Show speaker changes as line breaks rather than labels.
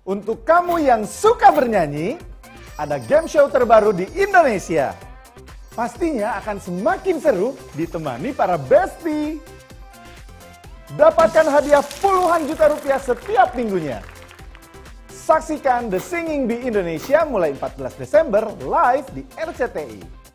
Untuk kamu yang suka bernyanyi, ada game show terbaru di Indonesia. Pastinya akan semakin seru ditemani para bestie. Dapatkan hadiah puluhan juta rupiah setiap minggunya. Saksikan The Singing Bee Indonesia mulai 14 Desember live di RCTI.